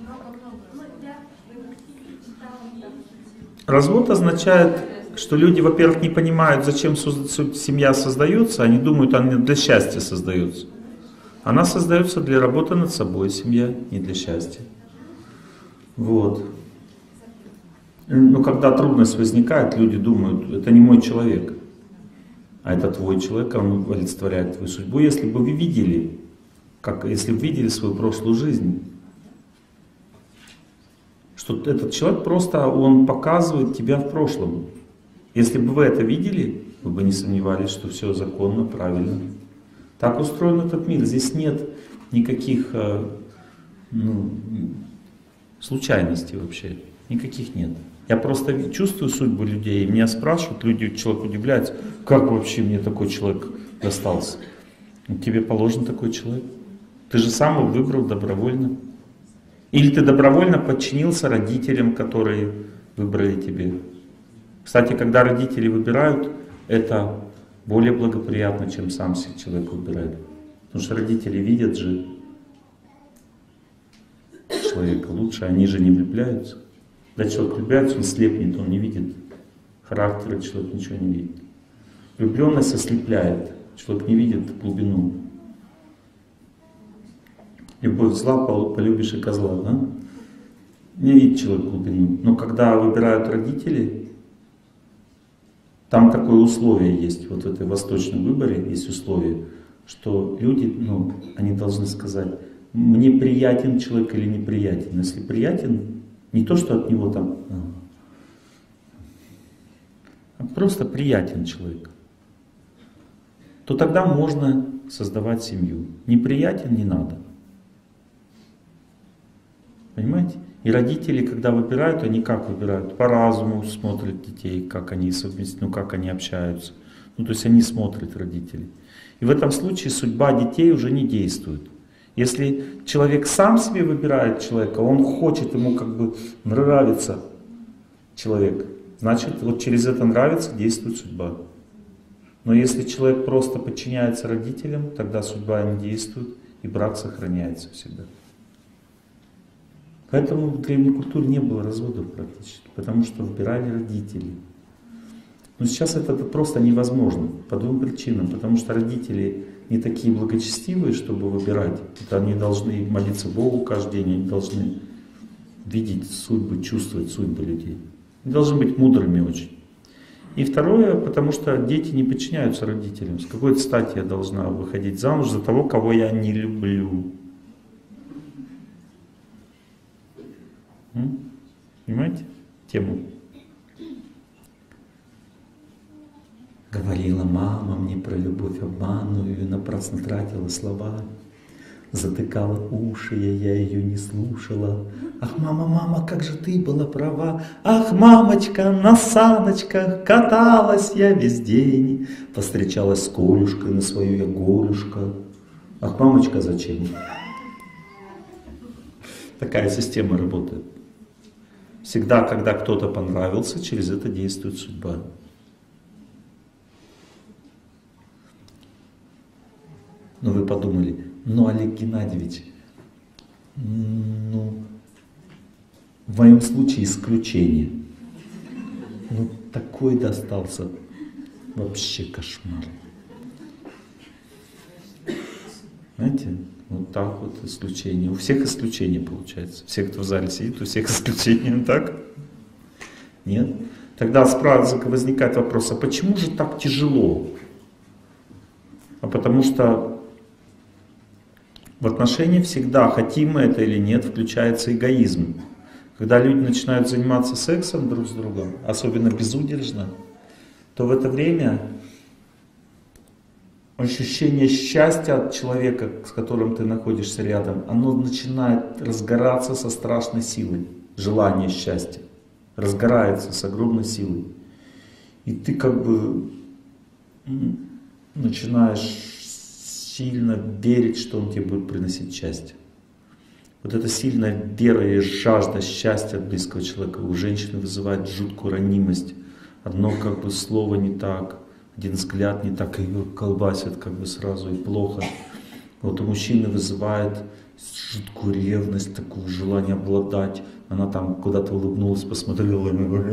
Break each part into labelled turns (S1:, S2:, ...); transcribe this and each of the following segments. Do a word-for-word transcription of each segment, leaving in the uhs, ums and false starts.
S1: Развод означает, что люди, во-первых, не понимают, зачем семья создается, они думают, она для счастья создается. Она создается для работы над собой, семья, не для счастья. Вот. Но когда трудность возникает, люди думают, это не мой человек, а это твой человек, он олицетворяет твою судьбу. Если бы вы видели, как, если бы видели свою прошлую жизнь, что этот человек просто, он показывает тебя в прошлом. Если бы вы это видели, вы бы не сомневались, что все законно, правильно. Так устроен этот мир. Здесь нет никаких ну, случайностей вообще. Никаких нет. Я просто чувствую судьбу людей, и меня спрашивают, люди, человек удивляется, как вообще мне такой человек достался. Тебе положен такой человек. Ты же сам его выбрал добровольно. Или ты добровольно подчинился родителям, которые выбрали тебе. Кстати, когда родители выбирают, это более благоприятно, чем сам себе человек выбирает. Потому что родители видят же человека лучше, они же не влюбляются. Когда человек влюбляется, он слепнет, он не видит характера, человек ничего не видит. Влюбленность ослепляет, человек не видит глубину. Любовь зла, полюбишь и козла, да? Не видит человек глубину. Но когда выбирают родители, там такое условие есть, вот в этой восточном выборе есть условие, что люди, ну, они должны сказать, мне приятен человек или неприятен. Если приятен, не то, что от него там, а просто приятен человек, то тогда можно создавать семью. Неприятен не надо. Понимаете? И родители, когда выбирают, они как выбирают? По разуму смотрят детей, как они совместны, ну как они общаются. Ну то есть они смотрят родителей. И в этом случае судьба детей уже не действует. Если человек сам себе выбирает человека, он хочет, ему как бы нравится человек, значит вот через это нравится действует судьба. Но если человек просто подчиняется родителям, тогда судьба не действует и брак сохраняется всегда. Поэтому в древней культуре не было разводов практически, потому что выбирали родители. Но сейчас это просто невозможно по двум причинам. Потому что родители не такие благочестивые, чтобы выбирать. Это они должны молиться Богу каждый день, они должны видеть судьбы, чувствовать судьбы людей. Они должны быть мудрыми очень. И второе, потому что дети не подчиняются родителям. С какой-то стати я должна выходить замуж за того, кого я не люблю. Понимаете тему? Говорила мама мне про любовь обманную, и напрасно тратила слова. Затыкала уши, я, я ее не слушала. Ах, мама, мама, как же ты была права. Ах, мамочка, на саночках каталась я весь день. Повстречалась с Колюшкой, на свою я Голюшка. Ах, мамочка, зачем? Такая система работает. Всегда, когда кто-то понравился, через это действует судьба. Но вы подумали, ну, Олег Геннадьевич, ну, в моем случае исключение. Ну, такой достался вообще кошмар. Знаете, вот так вот исключение. У всех исключения получается. Все, кто в зале сидит, у всех исключения, так? Нет? Тогда сразу возникает вопрос, а почему же так тяжело? А потому что в отношении всегда, хотим мы это или нет, включается эгоизм. Когда люди начинают заниматься сексом друг с другом, особенно безудержно, то в это время ощущение счастья от человека, с которым ты находишься рядом, оно начинает разгораться со страшной силой. Желание счастья разгорается с огромной силой. И ты как бы начинаешь сильно верить, что он тебе будет приносить счастье. Вот эта сильная вера и жажда счастья от близкого человека у женщины вызывает жуткую ранимость. Одно как бы слово не так, один взгляд не так, ее колбасит как бы сразу и плохо. Вот у мужчины вызывает жуткую ревность, такое желание обладать. Она там куда-то улыбнулась, посмотрела,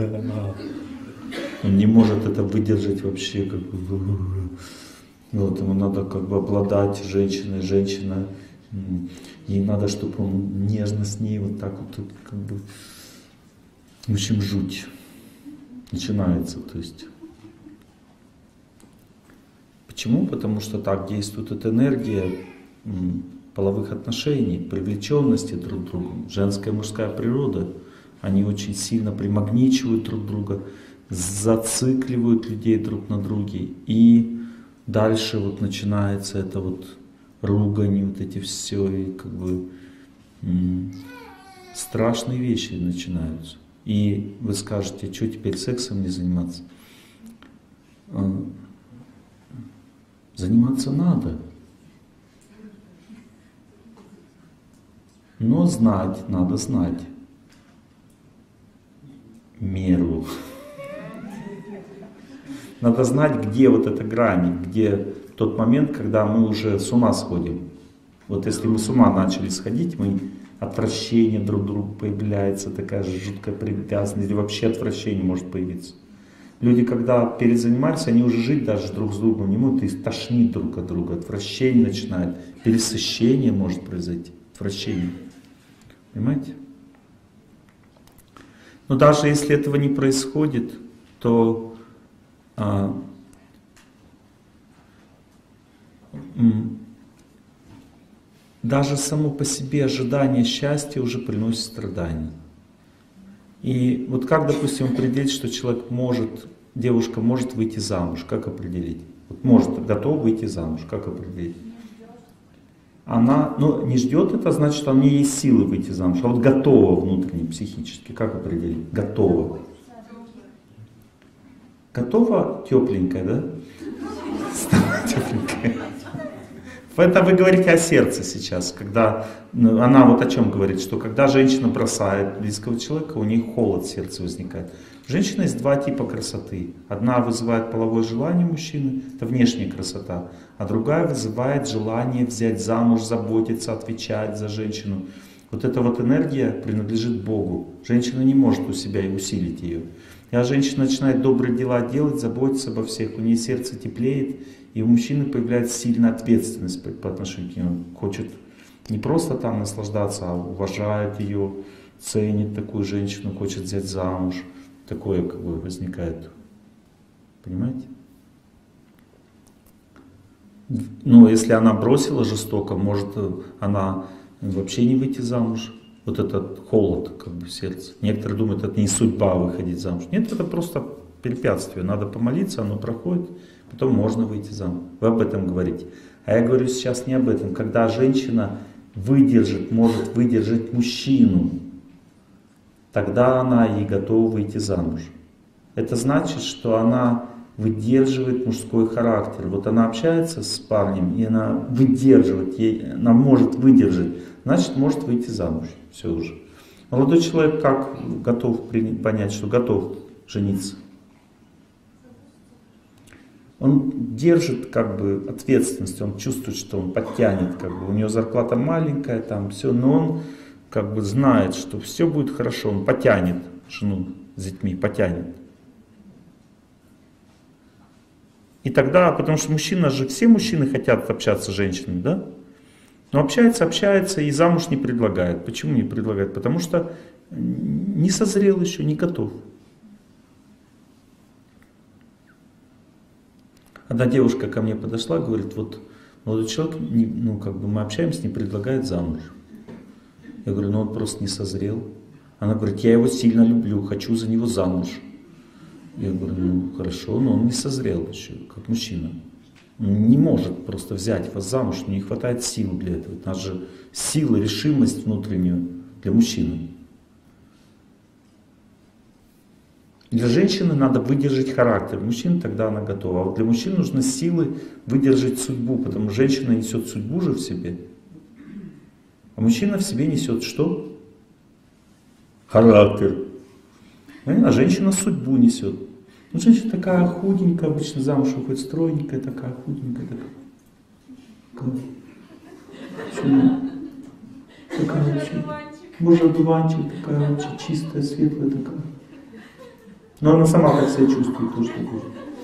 S1: он не может это выдержать вообще, как бы. Вот, ему надо как бы обладать женщиной, женщина, ей надо, чтобы он нежно с ней вот так вот, как бы, в общем, жуть начинается, то есть. Почему? Потому что так действует эта энергия половых отношений, привлеченности друг к другу, женская и мужская природа. Они очень сильно примагничивают друг друга, зацикливают людей друг на друге. И дальше вот начинается это вот ругань, вот эти все, и как бы м- страшные вещи начинаются. И вы скажете, что теперь сексом не заниматься? Заниматься надо. Но знать, надо знать меру. Надо знать, где вот эта грань, где тот момент, когда мы уже с ума сходим. Вот если мы с ума начали сходить, мы отвращение друг к другу появляется, такая жуткая привязанность, или вообще отвращение может появиться. Люди, когда перезанимаются, они уже жить даже друг с другом не могут, их тошнит друг от друга, отвращение начинает, пересыщение может произойти, отвращение. Понимаете? Но даже если этого не происходит, то а, м, даже само по себе ожидание счастья уже приносит страдания. И вот как, допустим, определить, что человек может, девушка может выйти замуж, как определить? Вот может, готова выйти замуж, как определить? Она, ну, не ждет, это значит, что у нее есть силы выйти замуж, а вот готова внутренне, психически, как определить? Готова. Готова тепленькая, да? Стала тепленькая. Это вы говорите о сердце сейчас, когда она вот о чем говорит, что когда женщина бросает близкого человека, у нее холод в сердце возникает. У женщины есть два типа красоты. Одна вызывает половое желание мужчины, это внешняя красота, а другая вызывает желание взять замуж, заботиться, отвечать за женщину. Вот эта вот энергия принадлежит Богу. Женщина не может у себя и усилить ее. И женщина начинает добрые дела делать, заботиться обо всех, у нее сердце теплеет, и у мужчины появляется сильная ответственность по, по отношению к нему. Хочет не просто там наслаждаться, а уважает ее, ценит такую женщину, хочет взять замуж. Такое как бы возникает. Понимаете? Но если она бросила жестоко, может она вообще не выйти замуж. Вот этот холод как бы в сердце. Некоторые думают, это не судьба выходить замуж. Нет, это просто препятствие. Надо помолиться, оно проходит, потом можно выйти замуж. Вы об этом говорите. А я говорю сейчас не об этом. Когда женщина выдержит, может выдержать мужчину, тогда она и готова выйти замуж. Это значит, что она выдерживает мужской характер. Вот она общается с парнем, и она выдерживает, ей, она может выдержать, значит, может выйти замуж. Все уже. Молодой человек как готов принять, понять, что готов жениться? Он держит как бы ответственность, он чувствует, что он подтянет, как бы у него зарплата маленькая, там все, но он как бы знает, что все будет хорошо, он потянет жену с детьми, потянет. И тогда, потому что мужчина же, все мужчины хотят общаться с женщинами, да? Но общается, общается и замуж не предлагает. Почему не предлагает? Потому что не созрел еще, не готов. Одна девушка ко мне подошла, говорит, вот молодой человек, ну как бы мы общаемся, не предлагает замуж. Я говорю, ну он просто не созрел. Она говорит, я его сильно люблю, хочу за него замуж. Я говорю, ну хорошо, но он не созрел еще, как мужчина. Он не может просто взять вас замуж, не хватает сил для этого. У нас же сила, решимость внутреннюю для мужчины. Для женщины надо выдержать характер, мужчины тогда она готова. А вот для мужчин нужны силы выдержать судьбу, потому что женщина несет судьбу же в себе. А мужчина в себе несет что? Характер. А женщина судьбу несет. Ну, женщина такая худенькая, обычно замуж выходит стройненькая, такая худенькая. Такая. Почему? Такая вообще. Боже, одуванчик, такая вообще чистая, светлая такая. Но она сама так себя чувствует, тоже такой.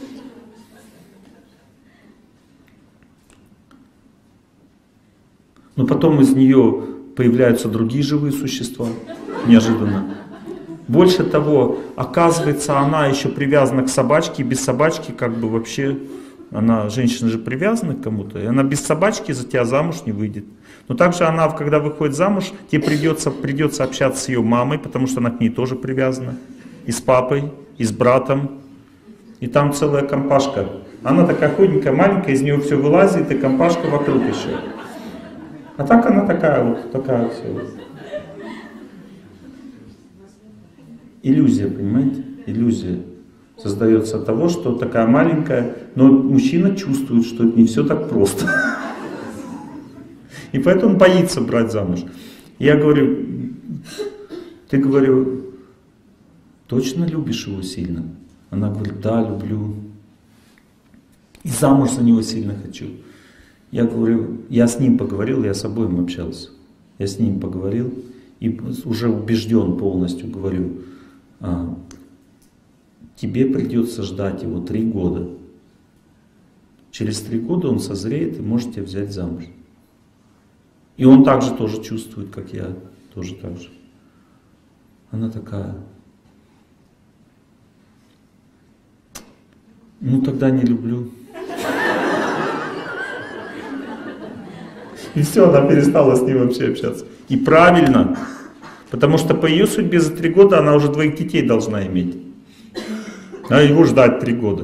S1: Но потом из нее появляются другие живые существа, неожиданно. Больше того, оказывается, она еще привязана к собачке, и без собачки как бы вообще, она, женщина же привязана к кому-то, и она без собачки за тебя замуж не выйдет. Но также она, когда выходит замуж, тебе придется, придется общаться с ее мамой, потому что она к ней тоже привязана, и с папой, и с братом, и там целая компашка. Она такая худенькая, маленькая, из нее все вылазит, и компашка вокруг еще. А так она такая вот, такая все. Иллюзия, понимаете? Иллюзия создается от того, что такая маленькая, но мужчина чувствует, что это не все так просто. И поэтому он боится брать замуж. Я говорю, ты, говорю, точно любишь его сильно? Она говорит, да, люблю. И замуж за него сильно хочу. Я говорю, я с ним поговорил, я с обоим общался. Я с ним поговорил и уже убежден полностью, говорю, а, тебе придется ждать его три года. Через три года он созреет и может тебя взять замуж. И он также тоже чувствует, как я, тоже так же. Она такая, ну тогда не люблю. И все, она перестала с ним вообще общаться. И правильно, потому что по ее судьбе за три года она уже двоих детей должна иметь. А его ждать три года.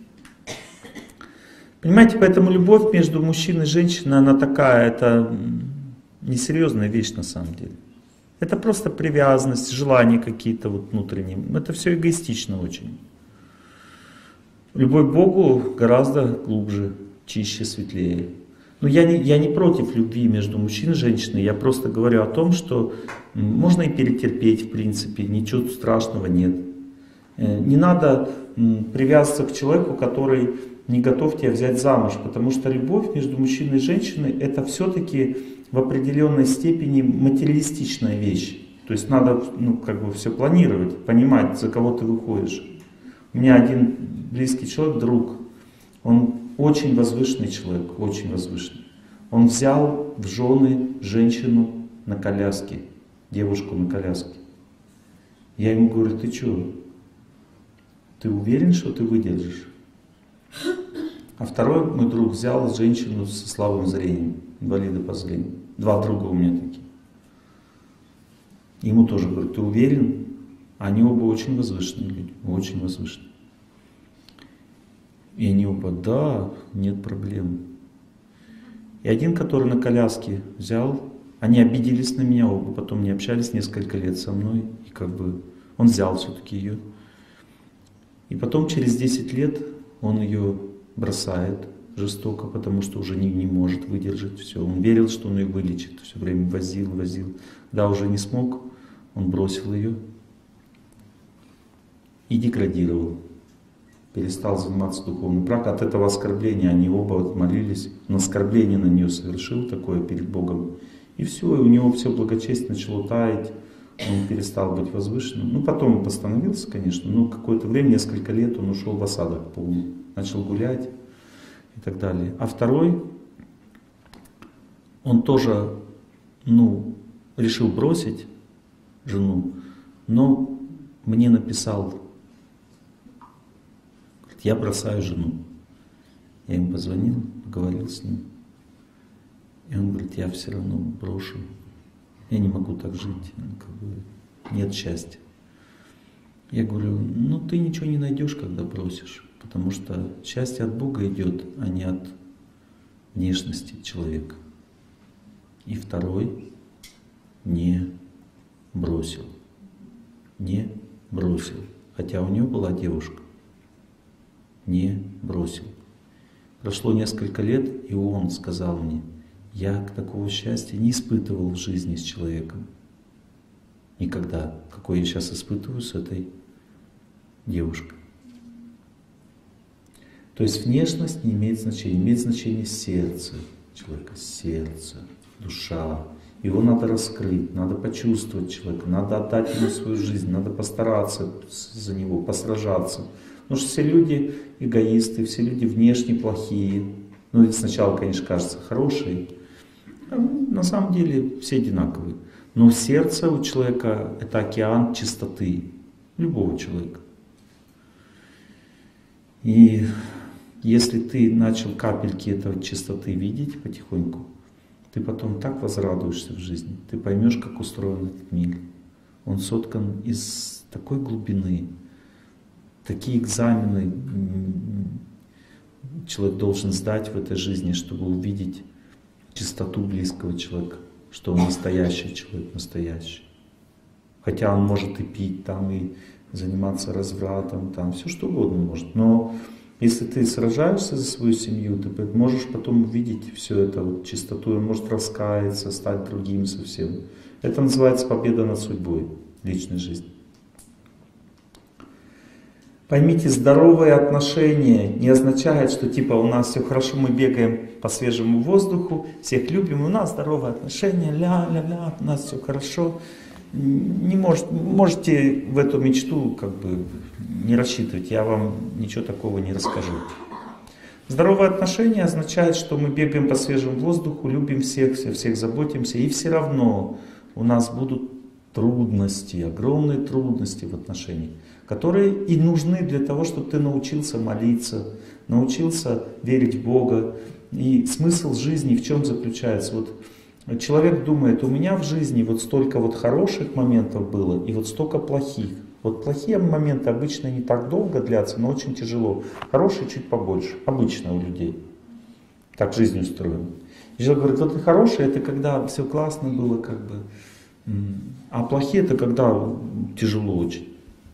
S1: Понимаете, поэтому любовь между мужчиной и женщиной, она такая, это несерьезная вещь на самом деле. Это просто привязанность, желания какие-то вот внутренние. Это все эгоистично очень. Любовь к Богу гораздо глубже, чище, светлее. Но я не, я не против любви между мужчиной и женщиной, я просто говорю о том, что можно и перетерпеть, в принципе, ничего страшного нет. Не надо привязываться к человеку, который не готов тебя взять замуж, потому что любовь между мужчиной и женщиной это все-таки в определенной степени материалистичная вещь. То есть надо, ну, как бы все планировать, понимать, за кого ты выходишь. У меня один близкий человек, друг, он очень возвышенный человек, очень возвышенный. Он взял в жены женщину на коляске, девушку на коляске. Я ему говорю, ты что, ты уверен, что ты выдержишь? А второй мой друг взял женщину со слабым зрением, инвалида по зрению. Два друга у меня такие. Ему тоже говорю, ты уверен? Они оба очень возвышенные люди, очень возвышенные. И они оба, да, нет проблем. И один, который на коляске взял, они обиделись на меня оба, потом не общались несколько лет со мной. И как бы он взял все-таки ее. И потом через десять лет он ее бросает жестоко, потому что уже не, не может выдержать все. Он верил, что он ее вылечит, все время возил, возил. Да, уже не смог, он бросил ее и деградировал. Перестал заниматься духовным практикой. От этого оскорбления они оба молились. Он оскорбление на нее совершил такое перед Богом. И все, и у него все благочестие начало таять. Он перестал быть возвышенным. Ну, потом он восстановился, конечно, но какое-то время, несколько лет он ушел в осадок полный. Начал гулять и так далее. А второй, он тоже, ну, решил бросить жену, но мне написал, я бросаю жену. Я ему позвонил, поговорил с ним. И он говорит, я все равно брошу. Я не могу так жить. Как бы нет счастья. Я говорю, ну ты ничего не найдешь, когда бросишь. Потому что счастье от Бога идет, а не от внешности человека. И второй не бросил. Не бросил. Хотя у него была девушка. Не бросил. Прошло несколько лет, и он сказал мне, я такого счастья не испытывал в жизни с человеком. Никогда. Какое я сейчас испытываю с этой девушкой. То есть внешность не имеет значения. Имеет значение сердце человека. Сердце. душа. Его надо раскрыть, надо почувствовать человека, надо отдать ему свою жизнь, надо постараться за него, посражаться. Потому что все люди эгоисты, все люди внешне плохие. Ну, ведь сначала, конечно, кажется, хорошие. А на самом деле все одинаковые. Но сердце у человека — это океан чистоты. Любого человека. И если ты начал капельки этой чистоты видеть потихоньку, ты потом так возрадуешься в жизни. Ты поймешь, как устроен этот мир. Он соткан из такой глубины. Такие экзамены человек должен сдать в этой жизни, чтобы увидеть чистоту близкого человека, что он настоящий человек, настоящий. Хотя он может и пить, там, и заниматься развратом, там, все что угодно может. Но если ты сражаешься за свою семью, ты можешь потом увидеть все это, вот, чистоту, он может раскаяться, стать другим совсем. Это называется победа над судьбой личной жизни. Поймите, здоровые отношения не означает, что типа у нас все хорошо, мы бегаем по свежему воздуху, всех любим, у нас здоровые отношения, ля-ля-ля, у нас все хорошо. Не может, можете в эту мечту как бы не рассчитывать, я вам ничего такого не расскажу. Здоровые отношения означает, что мы бегаем по свежему воздуху, любим всех, всех, всех заботимся, и все равно у нас будут трудности, огромные трудности в отношениях, которые и нужны для того, чтобы ты научился молиться, научился верить в Бога. И смысл жизни в чем заключается? Вот человек думает, у меня в жизни вот столько вот хороших моментов было и вот столько плохих. Вот плохие моменты обычно не так долго длятся, но очень тяжело. Хорошие чуть побольше, обычно у людей. Так жизнь устроена. И человек говорит, вот и хорошие, это когда все классно было, как бы, а плохие это когда тяжело очень.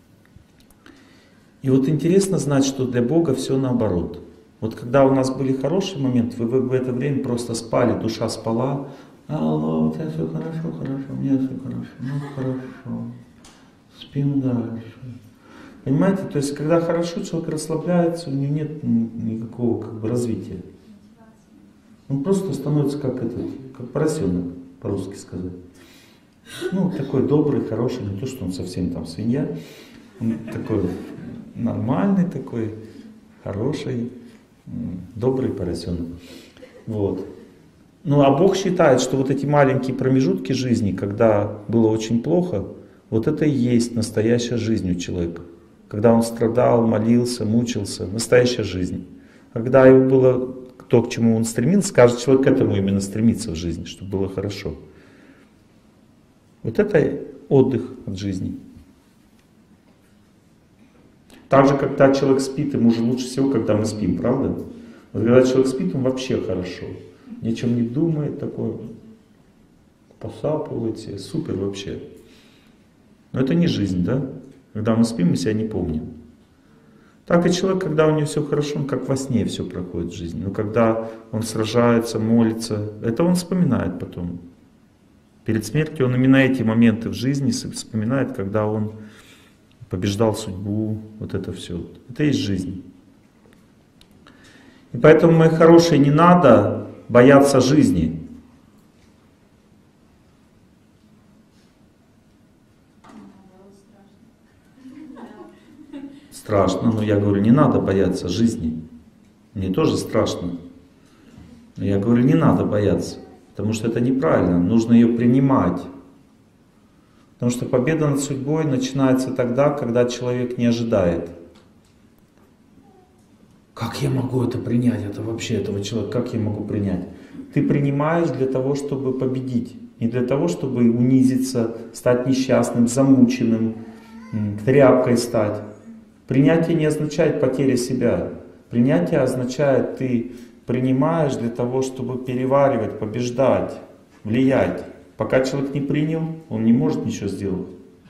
S1: И вот интересно знать, что для Бога все наоборот. Вот когда у нас были хорошие моменты, вы в это время просто спали, душа спала. Алло, у тебя все хорошо, хорошо, у меня все хорошо, ну хорошо, спим дальше. Понимаете, то есть когда хорошо, человек расслабляется, у него нет никакого как бы развития. Он просто становится как этот, как поросенок, по-русски сказать. Ну, такой добрый, хороший, не то, что он совсем там свинья, он такой нормальный такой, хороший, добрый поросенок. Вот. Ну а Бог считает, что вот эти маленькие промежутки жизни, когда было очень плохо, вот это и есть настоящая жизнь у человека. Когда он страдал, молился, мучился, настоящая жизнь. Когда его было то, к чему он стремился, каждый человек к этому именно стремится в жизни, чтобы было хорошо. Вот это отдых от жизни. Так же, когда человек спит, ему же лучше всего, когда мы спим, правда? Вот когда человек спит, он вообще хорошо. Ни о чем не думает, такой, посапывает себе, супер вообще. Но это не жизнь, да? Когда мы спим, мы себя не помним. Так и человек, когда у него все хорошо, он как во сне все проходит в жизни. Но когда он сражается, молится, это он вспоминает потом. Перед смертью он именно эти моменты в жизни вспоминает, когда он побеждал судьбу, вот это все. Это и есть жизнь. И поэтому, мои хорошие, не надо бояться жизни. Страшно, но я говорю, не надо бояться жизни. Мне тоже страшно. Но я говорю, не надо бояться, потому что это неправильно, нужно ее принимать. Потому что победа над судьбой начинается тогда, когда человек не ожидает. Как я могу это принять, это вообще этого человека, как я могу принять? Ты принимаешь для того, чтобы победить, не для того, чтобы унизиться, стать несчастным, замученным, тряпкой стать. Принятие не означает потеря себя. Принятие означает, ты принимаешь для того, чтобы переваривать, побеждать, влиять. Пока человек не принял, он не может ничего сделать.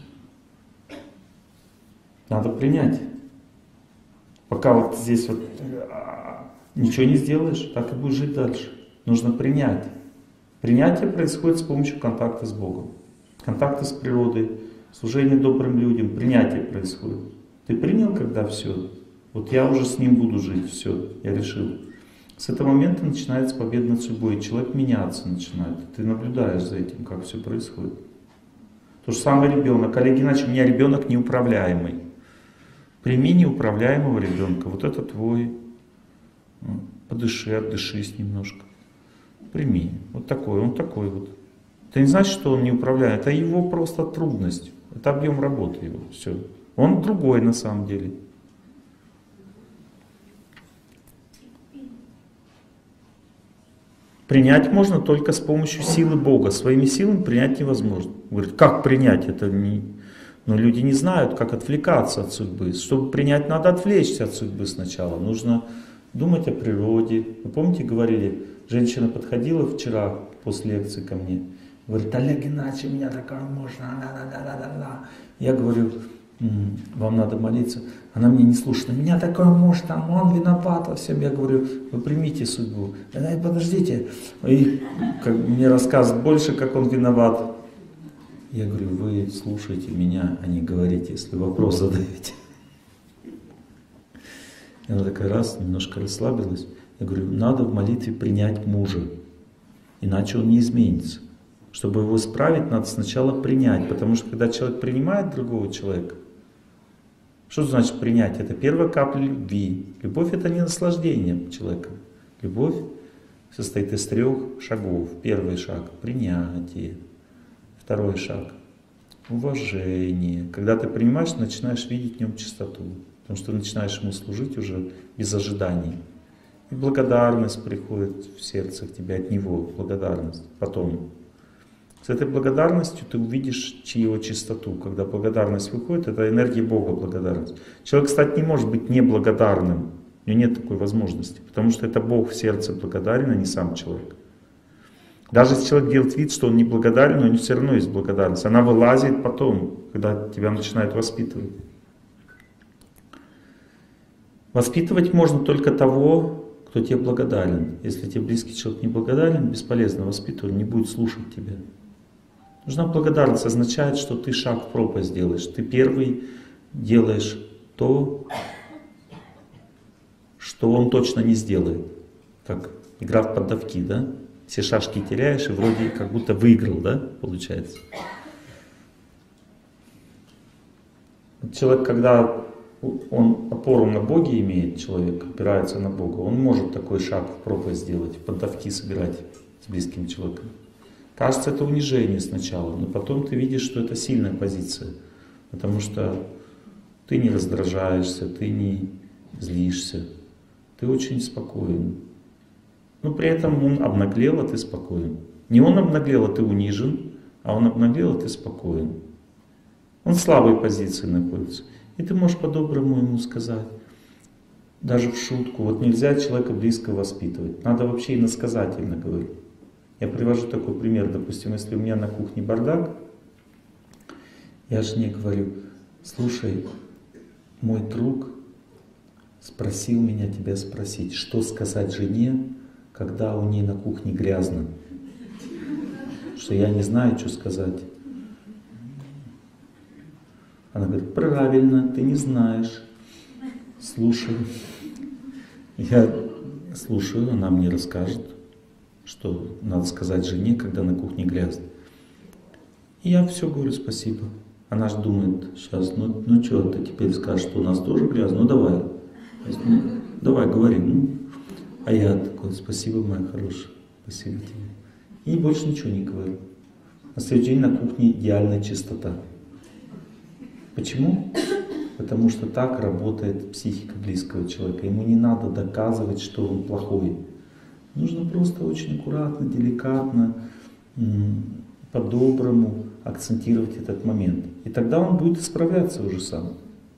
S1: Надо принять. Пока вот здесь вот ничего не сделаешь, так и будешь жить дальше. Нужно принять. Принятие происходит с помощью контакта с Богом. Контакта с природой, служение добрым людям. Принятие происходит. Ты принял, когда все? Вот я уже с ним буду жить, все, я решил. С этого момента начинается победа над судьбой, и человек меняться начинает. Ты наблюдаешь за этим, как все происходит. То же самое ребенок. Олег Геннадьевич, у меня ребенок неуправляемый. Прими неуправляемого ребенка. Вот это твой. Подыши, отдышись немножко. Прими. Вот такой, он такой вот. Это не значит, что он неуправляемый. Это его просто трудность. Это объем работы его. Все. Он другой на самом деле. Принять можно только с помощью силы Бога. Своими силами принять невозможно. Говорит, как принять это? Не... Но люди не знают, как отвлекаться от судьбы. Чтобы принять, надо отвлечься от судьбы сначала. Нужно думать о природе. Вы помните, говорили, женщина подходила вчера после лекции ко мне. Говорит, Олег Геннадьевич, у меня такое можно. Я говорю, вам надо молиться. Она мне не слушает. У меня такой муж, там он виноват во всем. Я говорю, вы примите судьбу. Она, подождите. И как мне рассказывает больше, как он виноват. Я говорю, вы слушайте меня, а не говорите, если вопрос задаете. И она такая раз, немножко расслабилась. Я говорю, надо в молитве принять мужа, иначе он не изменится. Чтобы его исправить, надо сначала принять, потому что когда человек принимает другого человека, что значит принять? Это первая капля любви. Любовь — это не наслаждение человека. Любовь состоит из трех шагов. Первый шаг — принятие. Второй шаг — уважение. Когда ты принимаешь, начинаешь видеть в нем чистоту. Потому что начинаешь ему служить уже без ожиданий. И благодарность приходит в сердце к тебе от него. Благодарность. Потом. С этой благодарностью ты увидишь его чистоту. Когда благодарность выходит, это энергия Бога, благодарность. Человек, кстати, не может быть неблагодарным. У него нет такой возможности. Потому что это Бог в сердце благодарен, а не сам человек. Даже если человек делает вид, что он не благодарен, но у него все равно есть благодарность. Она вылазит потом, когда тебя начинают воспитывать. Воспитывать можно только того, кто тебе благодарен. Если тебе близкий человек не благодарен, бесполезно воспитывать, он не будет слушать тебя. Нужна благодарность, означает, что ты шаг в пропасть делаешь. Ты первый делаешь то, что он точно не сделает. Как игра в поддавки, да? Все шашки теряешь и вроде как будто выиграл, да, получается. Человек, когда он опору на Боге имеет, человек опирается на Бога, он может такой шаг в пропасть сделать, в поддавки собирать с близким человеком. Кажется, это унижение сначала, но потом ты видишь, что это сильная позиция. Потому что ты не раздражаешься, ты не злишься, ты очень спокоен. Но при этом он обнаглел, а ты спокоен. Не он обнаглел, а ты унижен, а он обнаглел, а ты спокоен. Он в слабой позиции находится. И ты можешь по-доброму ему сказать, даже в шутку, вот нельзя человека близко воспитывать, надо вообще иносказательно говорить. Я привожу такой пример, допустим, если у меня на кухне бардак, я жене говорю, слушай, мой друг спросил меня тебя спросить, что сказать жене, когда у ней на кухне грязно, что я не знаю, что сказать. Она говорит, правильно, ты не знаешь. Слушай. Я слушаю, она мне расскажет, что надо сказать жене, когда на кухне грязно. И я все говорю спасибо. Она же думает, сейчас, ну, ну что, ты теперь скажешь, что у нас тоже грязно? Ну давай. Ну, давай, говори. Ну. А я такой, спасибо, моя хорошая, спасибо тебе. И больше ничего не говорю. На следующий день на кухне идеальная чистота. Почему? Потому что так работает психика близкого человека. Ему не надо доказывать, что он плохой. Нужно просто очень аккуратно, деликатно, по-доброму акцентировать этот момент. И тогда он будет исправляться уже сам.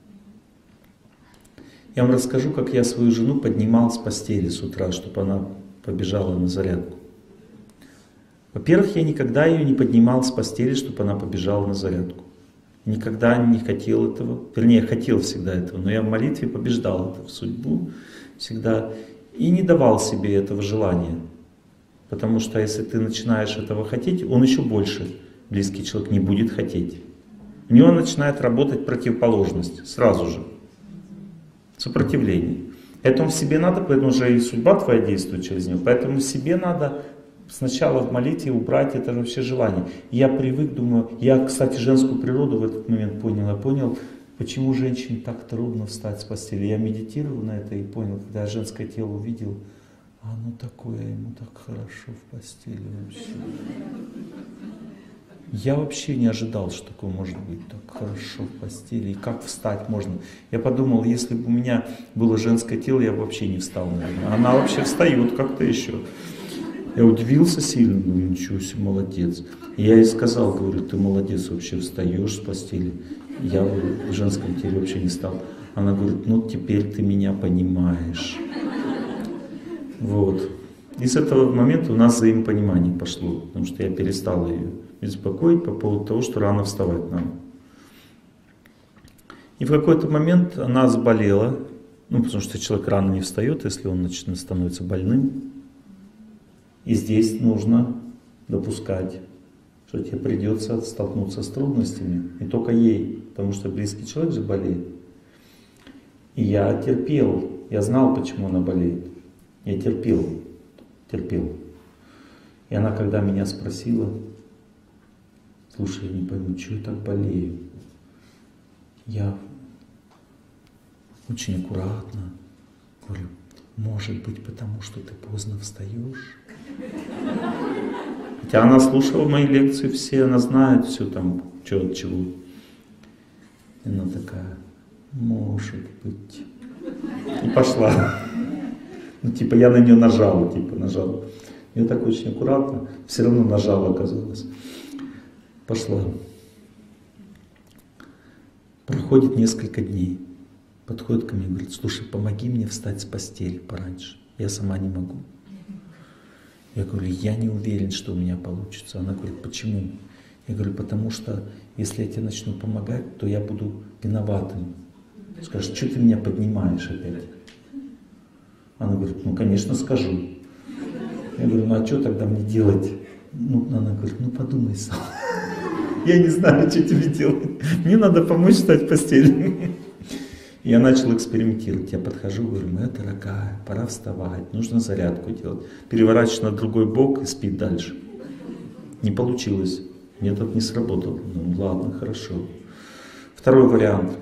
S1: Я вам расскажу, как я свою жену поднимал с постели с утра, чтобы она побежала на зарядку. Во-первых, я никогда ее не поднимал с постели, чтобы она побежала на зарядку. Никогда не хотел этого. Вернее, хотел всегда этого, но я в молитве побеждал это в судьбу всегда. И не давал себе этого желания. Потому что если ты начинаешь этого хотеть, он еще больше, близкий человек, не будет хотеть. У него начинает работать противоположность сразу же. Сопротивление. Поэтому себе надо, поэтому же и судьба твоя действует через него. Поэтому себе надо сначала в молитве убрать это вообще желание. Я привык, думаю, я, кстати, женскую природу в этот момент понял. Я понял, почему женщине так трудно встать с постели. Я медитировал на это и понял, когда я женское тело увидел, а оно такое, ему так хорошо в постели вообще. Я вообще не ожидал, что такое может быть так хорошо в постели, и как встать можно. Я подумал, если бы у меня было женское тело, я бы вообще не встал, наверное. Она вообще встает как-то еще. Я удивился сильно, думаю, ничего себе, молодец. И я ей сказал, говорю, ты молодец, вообще встаешь с постели. Я в женском теле вообще не стал. Она говорит, ну теперь ты меня понимаешь. Вот. И с этого момента у нас взаимопонимание пошло, потому что я перестал ее беспокоить по поводу того, что рано вставать надо. И в какой-то момент она заболела, ну потому что человек рано не встает, если он начинает становится больным. И здесь нужно допускать, что тебе придется столкнуться с трудностями, не только ей, потому что близкий человек же болеет. И я терпел, я знал, почему она болеет. Я терпел, терпел. И она, когда меня спросила, слушай, я не пойму, что я так болею? Я очень аккуратно говорю, может быть, потому что ты поздно встаешь? Хотя она слушала мои лекции все, она знает все там, что от чего. И она такая, может быть. И пошла. Ну, типа, я на нее нажал, типа, нажал. Я так очень аккуратно, все равно нажал, оказалось. Пошла. Проходит несколько дней. Подходит ко мне и говорит, слушай, помоги мне встать с постели пораньше. Я сама не могу. Я говорю, я не уверен, что у меня получится. Она говорит, почему? Я говорю, потому что если я тебе начну помогать, то я буду виноватым. Скажешь, что ты меня поднимаешь опять? Она говорит, ну конечно скажу. Я говорю, ну а что тогда мне делать? Ну, она говорит, ну подумай сам. Я не знаю, что тебе делать. Мне надо помочь встать в постель. Я начал экспериментировать. Я подхожу, говорю, моя дорогая, пора вставать, нужно зарядку делать. Переворачиваешь на другой бок и спит дальше. Не получилось. Метод не сработал. Ну ладно, хорошо. Второй вариант.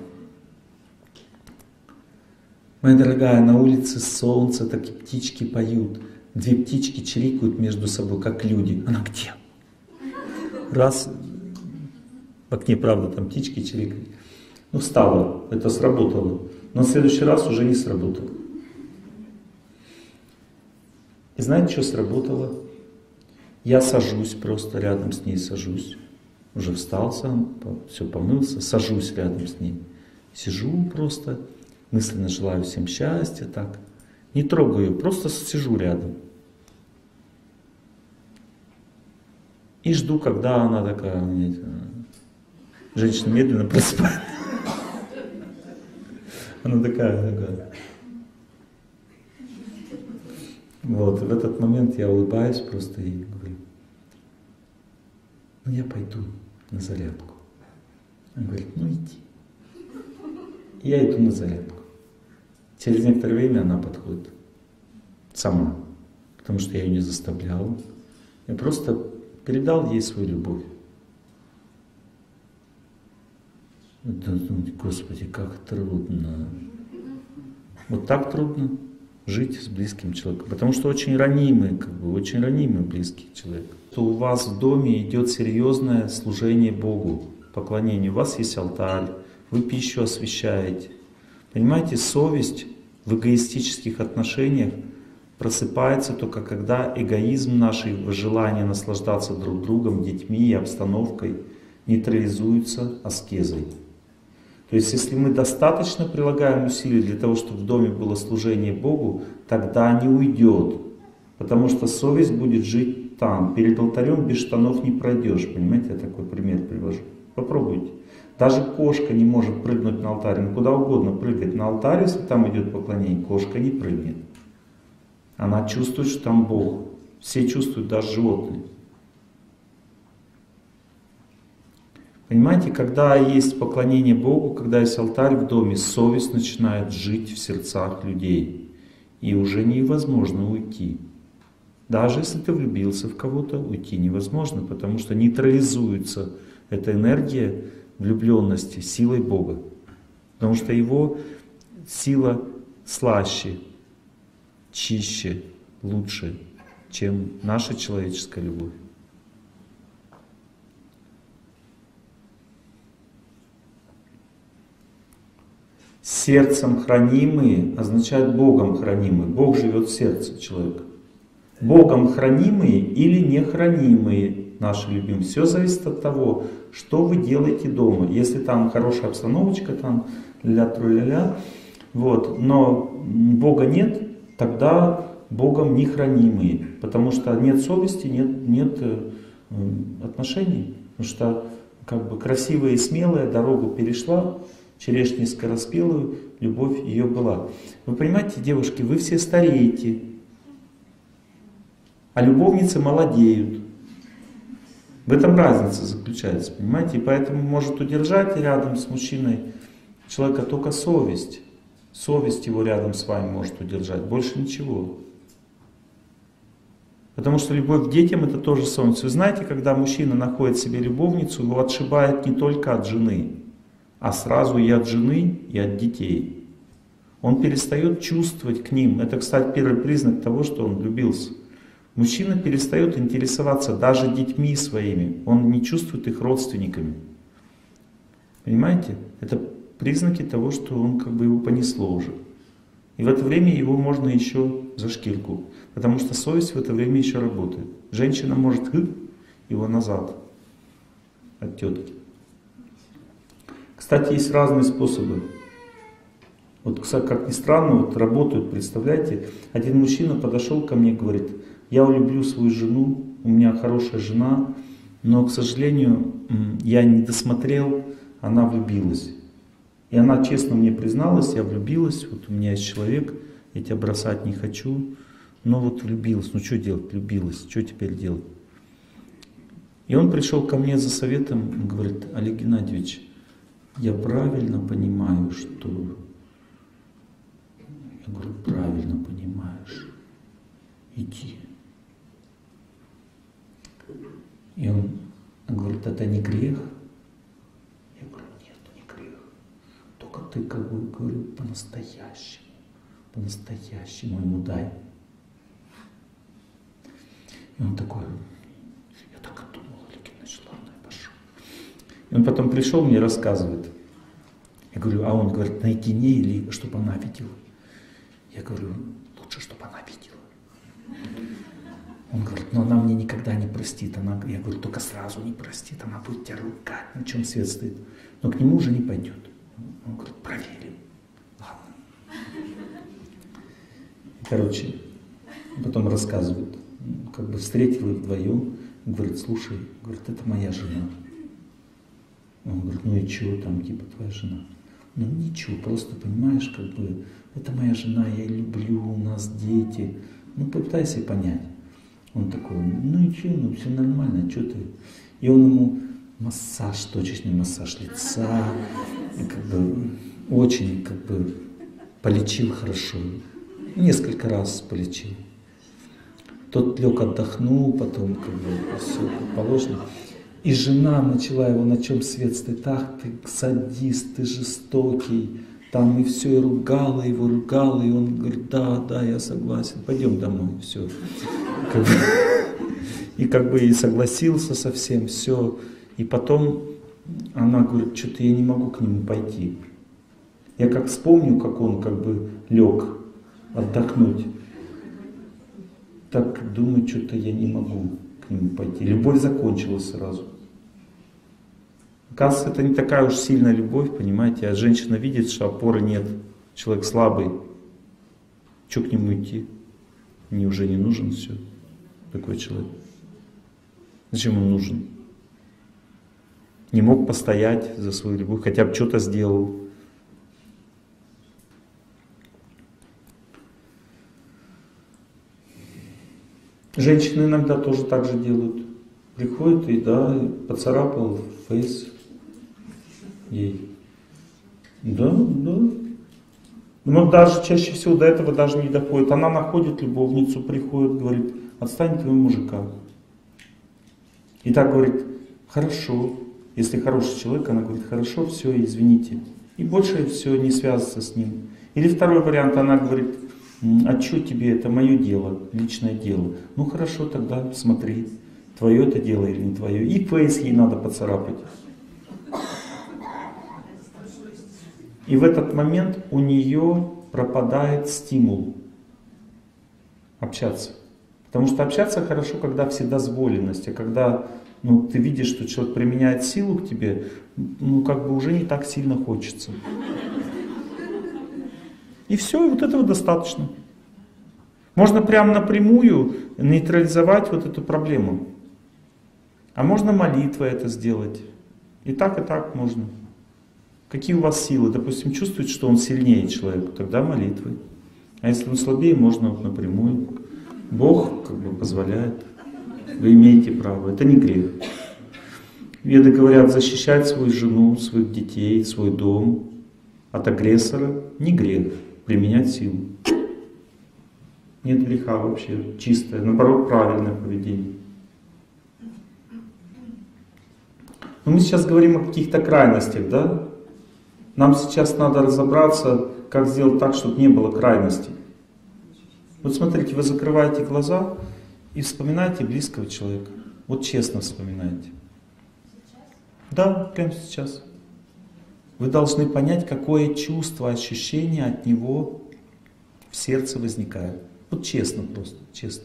S1: Моя дорогая, на улице солнце, такие птички поют. Две птички чирикают между собой, как люди. Она где? Раз, в окне, правда, там птички чирикают. Ну, встала, это сработало. Но в следующий раз уже не сработало. И знаете, что сработало? Я сажусь, просто рядом с ней сажусь. Уже встал сам, все помылся, сажусь рядом с ней. Сижу просто, мысленно желаю всем счастья, так. Не трогаю, просто сижу рядом. И жду, когда она такая, женщина медленно просыпается. Она такая, такая. Вот, в этот момент я улыбаюсь просто и говорю, ну я пойду на зарядку. Она говорит, ну иди. И я иду на зарядку. Через некоторое время она подходит сама, потому что я ее не заставлял. Я просто передал ей свою любовь. Господи, как трудно. Вот так трудно жить с близким человеком. Потому что очень ранимый, как бы, очень ранимый близкий человек. То у вас в доме идет серьезное служение Богу, поклонение. У вас есть алтарь, вы пищу освящаете. Понимаете, совесть в эгоистических отношениях просыпается только когда эгоизм наш и желание наслаждаться друг другом, детьми и обстановкой нейтрализуется аскезой. То есть, если мы достаточно прилагаем усилий для того, чтобы в доме было служение Богу, тогда не уйдет. Потому что совесть будет жить там. Перед алтарем без штанов не пройдешь. Понимаете, я такой пример привожу. Попробуйте. Даже кошка не может прыгнуть на алтарь. Ну, куда угодно прыгать на алтарь, если там идет поклонение, кошка не прыгнет. Она чувствует, что там Бог. Все чувствуют, даже животные. Понимаете, когда есть поклонение Богу, когда есть алтарь в доме, совесть начинает жить в сердцах людей. и уже невозможно уйти. Даже если ты влюбился в кого-то, уйти невозможно, потому что нейтрализуется эта энергия влюбленности силой Бога. Потому что Его сила слаще, чище, лучше, чем наша человеческая любовь. Сердцем хранимые означает Богом хранимые. Бог живет в сердце человека. Богом хранимые или не хранимые наши любимые. Все зависит от того, что вы делаете дома. Если там хорошая обстановочка, там ля-тру-ля-ля, вот, но Бога нет, тогда Богом не хранимые. Потому что нет совести, нет, нет э, отношений. Потому что как бы красивая и смелая дорогу перешла, черешни скороспелую, любовь ее была. Вы понимаете, девушки, вы все стареете, а любовницы молодеют. В этом разница заключается, понимаете? И поэтому может удержать рядом с мужчиной человека только совесть. Совесть его рядом с вами может удержать, больше ничего. Потому что любовь к детям — это тоже совесть. Вы знаете, когда мужчина находит себе любовницу, его отшибает не только от жены, а сразу и от жены, и от детей. Он перестает чувствовать к ним. Это, кстати, первый признак того, что он влюбился. Мужчина перестает интересоваться даже детьми своими. Он не чувствует их родственниками. Понимаете? Это признаки того, что он как бы его понесло уже. И в это время его можно еще за шкирку. Потому что совесть в это время еще работает. Женщина может его назад от тетки. Кстати, есть разные способы. Вот, как ни странно, вот работают, представляете, один мужчина подошел ко мне и говорит: я люблю свою жену, у меня хорошая жена, но, к сожалению, я не досмотрел, она влюбилась. И она честно мне призналась: я влюбилась, вот у меня есть человек, я тебя бросать не хочу, но вот влюбилась, ну что делать, влюбилась, что теперь делать? И он пришел ко мне за советом и говорит: Олег Геннадьевич, я правильно понимаю, что... Я говорю: правильно понимаешь, иди. И он говорит: это не грех? Я говорю: нет, не грех. Только ты, как бы, говорю, по-настоящему, по-настоящему ему дай. И он такой: я так и думал, Олег Геннадьевич, ладно, я пошел. И он потом пришел, мне рассказывает. Я говорю: а он говорит, наедине или чтобы она видела? Я говорю: лучше, чтобы она видела. Он говорит: но она мне никогда не простит. Она, я говорю: только сразу не простит, она будет тебя ругать, на чем свет стоит. Но к нему уже не пойдет. Он говорит: проверим. Ладно. Короче, потом рассказывает. Как бы встретил их вдвоем. Говорит: слушай, говорит, это моя жена. Он говорит: ну и чего там, типа, твоя жена? Ну ничего, просто понимаешь, как бы, это моя жена, я ее люблю, у нас дети. Ну попытайся понять. Он такой: ну и что, ну все нормально, что ты? И он ему массаж, точечный массаж лица, как бы, очень, как бы, полечил хорошо. Несколько раз полечил. Тот лег, отдохнул, потом, как бы, все как положено. И жена начала его, на чем свет стоит: ах ты садист, ты жестокий. Там и все, и ругала его, ругала, и он говорит: да, да, я согласен, пойдем домой, все. Как бы, и как бы и согласился со всем, все. И потом она говорит: что-то я не могу к нему пойти. Я как вспомню, как он как бы лег отдохнуть, так думаю, что-то я не могу к нему пойти. Любовь закончилась сразу. Оказывается, это не такая уж сильная любовь, понимаете, а женщина видит, что опоры нет, человек слабый, что к нему идти? Мне уже не нужен, все, такой человек. Зачем он нужен? Не мог постоять за свою любовь, хотя бы что-то сделал. Женщины иногда тоже так же делают. Приходит и, да, поцарапал фейс ей. Да, да. Но даже чаще всего до этого даже не доходит. Она находит любовницу, приходит, говорит, отстань от твоего мужика. И так говорит, хорошо. Если хороший человек, она говорит, хорошо, все, извините. И больше все не связываться с ним. Или второй вариант, она говорит, а что тебе, это мое дело, личное дело. Ну хорошо, тогда смотри, твое это дело или не твое. И фейс ей надо поцарапать. И в этот момент у нее пропадает стимул общаться. Потому что общаться хорошо, когда вседозволенность, а когда ну, ты видишь, что человек применяет силу к тебе, ну как бы уже не так сильно хочется. И все, и вот этого достаточно. Можно прямо напрямую нейтрализовать вот эту проблему. А можно молитвой это сделать. И так, и так можно. Какие у вас силы? Допустим, чувствуете, что он сильнее человека, тогда молитвой. А если он слабее, можно вот напрямую. Бог как бы позволяет. Вы имеете право. Это не грех. Веды говорят, защищать свою жену, своих детей, свой дом от агрессора не грех. Применять силу. Нет греха вообще. Чистое, наоборот, правильное поведение. Но мы сейчас говорим о каких-то крайностях, да? Нам сейчас надо разобраться, как сделать так, чтобы не было крайностей. Вот смотрите, вы закрываете глаза и вспоминаете близкого человека. Вот честно вспоминаете. Да, прямо сейчас. Вы должны понять, какое чувство, ощущение от него в сердце возникает. Вот честно просто, честно.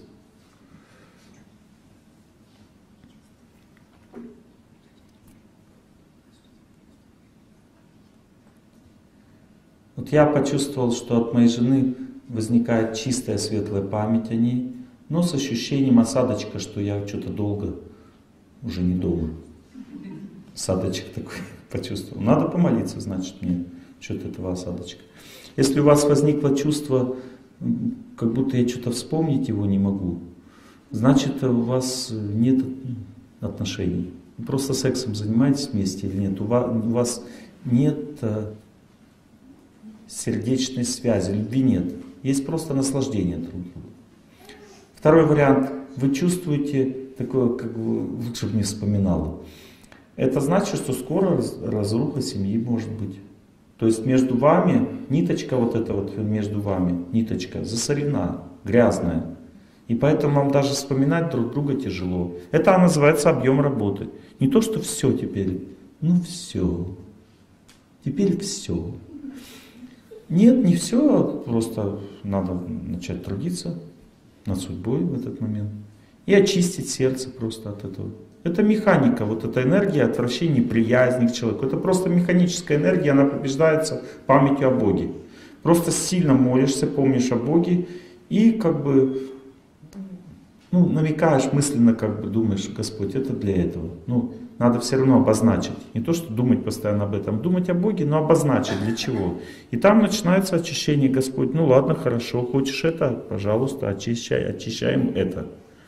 S1: Вот я почувствовал, что от моей жены возникает чистая светлая память о ней, но с ощущением осадочка, что я что-то долго уже не дома. Осадочек такой почувствовал. Надо помолиться, значит, мне что-то этого осадочка. Если у вас возникло чувство, как будто я что-то вспомнить его не могу, значит, у вас нет отношений. Вы просто сексом занимаетесь вместе или нет? У вас, у вас нет сердечной связи, любви нет. Есть просто наслаждение друг другу. Второй вариант. Вы чувствуете такое, как бы лучше бы не вспоминала. Это значит, что скоро разруха семьи может быть. То есть между вами, ниточка вот эта вот между вами, ниточка засорена, грязная. И поэтому вам даже вспоминать друг друга тяжело. Это называется объем работы. Не то, что все теперь, ну все. Теперь все. Нет, не все, просто надо начать трудиться над судьбой в этот момент. И очистить сердце просто от этого. Это механика, вот эта энергия отвращения, приязни к человеку. Это просто механическая энергия, она побеждается памятью о Боге. Просто сильно молишься, помнишь о Боге и как бы ну, намекаешь мысленно, как бы думаешь, Господь, это для этого. Ну, надо все равно обозначить. Не то, что думать постоянно об этом, думать о Боге, но обозначить для чего. И там начинается очищение, Господь. Ну ладно, хорошо, хочешь это, пожалуйста, очищай, очищаем это.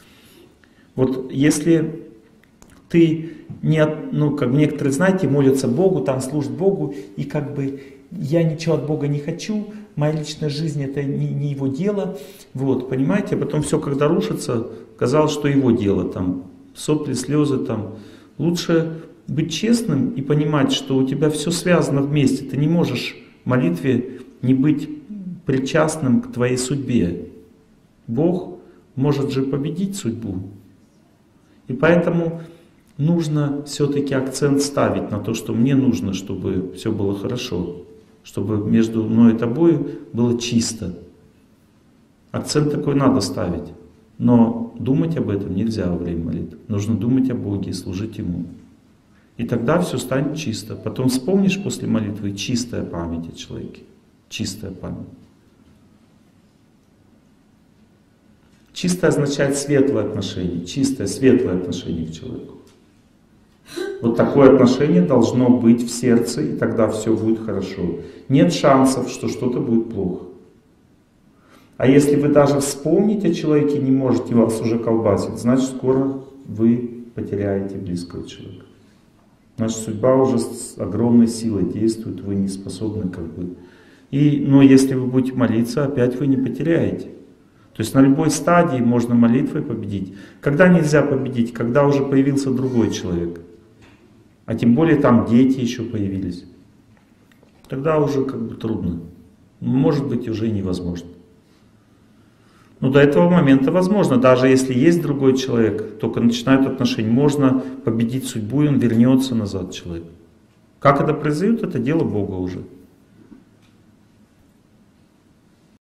S1: Вот если ты не, ну, как некоторые, знаете, молятся Богу, там служат Богу, и как бы я ничего от Бога не хочу, моя личная жизнь это не, не его дело, вот, понимаете, а потом все, когда рушится, казалось, что его дело, там, сопли, слезы, там, лучше быть честным и понимать, что у тебя все связано вместе, ты не можешь в молитве не быть причастным к твоей судьбе. Бог может же победить судьбу, и поэтому нужно все-таки акцент ставить на то, что мне нужно, чтобы все было хорошо, чтобы между мной и тобой было чисто. Акцент такой надо ставить, но думать об этом нельзя во время молитвы. Нужно думать о Боге и служить Ему. И тогда все станет чисто. Потом вспомнишь после молитвы чистая память о человеке. Чистая память. Чистое означает светлое отношение. Чистое, светлое отношение к человеку. Вот такое отношение должно быть в сердце, и тогда все будет хорошо. Нет шансов, что что-то будет плохо. А если вы даже вспомнить о человеке не можете, вас уже колбасит, значит скоро вы потеряете близкого человека. Значит судьба уже с огромной силой действует, вы не способны как бы И, но если вы будете молиться, опять вы не потеряете. То есть на любой стадии можно молитвой победить. Когда нельзя победить? Когда уже появился другой человек. А тем более там дети еще появились. Тогда уже как бы трудно. Может быть, уже невозможно. Но до этого момента возможно. Даже если есть другой человек, только начинают отношения, можно победить судьбу, и он вернется назад, человек. Как это произойдет, это дело Бога уже.